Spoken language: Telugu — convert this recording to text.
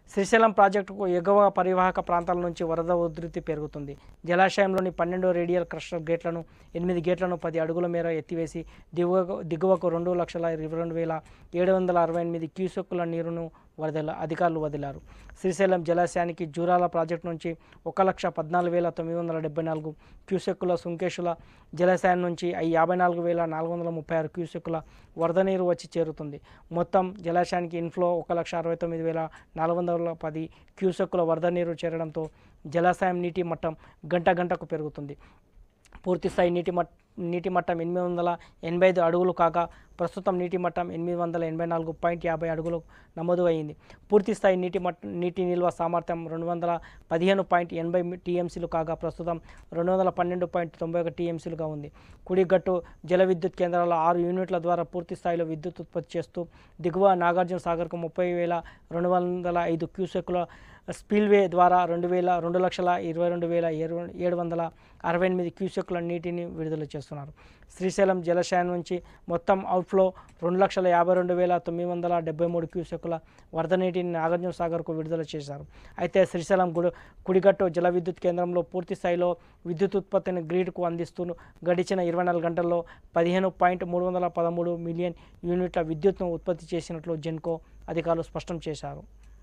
శ్రీశైలం ప్రాజెక్టుకు ఎగువ పరివాహక ప్రాంతాల నుంచి వరద ఉధృతి పెరుగుతుంది. జలాశయంలోని 12 రేడియల్ క్రస్టర్ గేట్లను 8 గేట్లను 10 అడుగుల మేర ఎత్తివేసి దిగువకు 2,22,768 క్యూసెక్కుల నీరును అధికారులు వదిలారు. శ్రీశైలం జలాశయానికి జూరాల ప్రాజెక్టు నుంచి 1,14,974 క్యూసెక్కుల సుంకేశుల జలాశయం నుంచి 54,436 క్యూసెక్కుల వరద నీరు వచ్చి చేరుతుంది. మొత్తం జలాశయానికి ఇన్ఫ్లో 1,69,410 క్యూసెక్కుల వరద నీరు చేరడంతో జలాశయం నీటి మట్టం గంటకు పెరుగుతుంది. పూర్తిస్థాయి నీటి మట్టం 885 అడుగులు కాగా ప్రస్తుతం నీటి మట్టం 884.50 అడుగులు నమోదు అయింది. పూర్తిస్థాయి నీటి నిల్వ సామర్థ్యం 215.80 టీఎంసీలు కాగా ప్రస్తుతం 212.91 టీఎంసీలుగా ఉంది. కుడిగట్టు జల విద్యుత్ కేంద్రాల 6 యూనిట్ల ద్వారా పూర్తి స్థాయిలో విద్యుత్ ఉత్పత్తి చేస్తూ దిగువ నాగార్జున సాగర్కు 30,205 క్యూసెక్కుల స్పిల్వే ద్వారా 2,22,768 క్యూసెక్కుల నీటిని విడుదల చేస్తున్నారు. శ్రీశైలం జలాశయం నుంచి మొత్తం అవుట్ఫ్లో 2,52,973 క్యూసెక్కుల వరద నీటిని నాగార్జున సాగర్కు విడుదల చేశారు. అయితే శ్రీశైలం కుడిగట్టు జల విద్యుత్ కేంద్రంలో పూర్తి స్థాయిలో విద్యుత్ ఉత్పత్తిని గ్రిడ్కు అందిస్తూ గడిచిన 24 గంటల్లో 15.313 మిలియన్ యూనిట్ల విద్యుత్ను ఉత్పత్తి చేసినట్లు జెన్కో అధికారులు స్పష్టం చేశారు.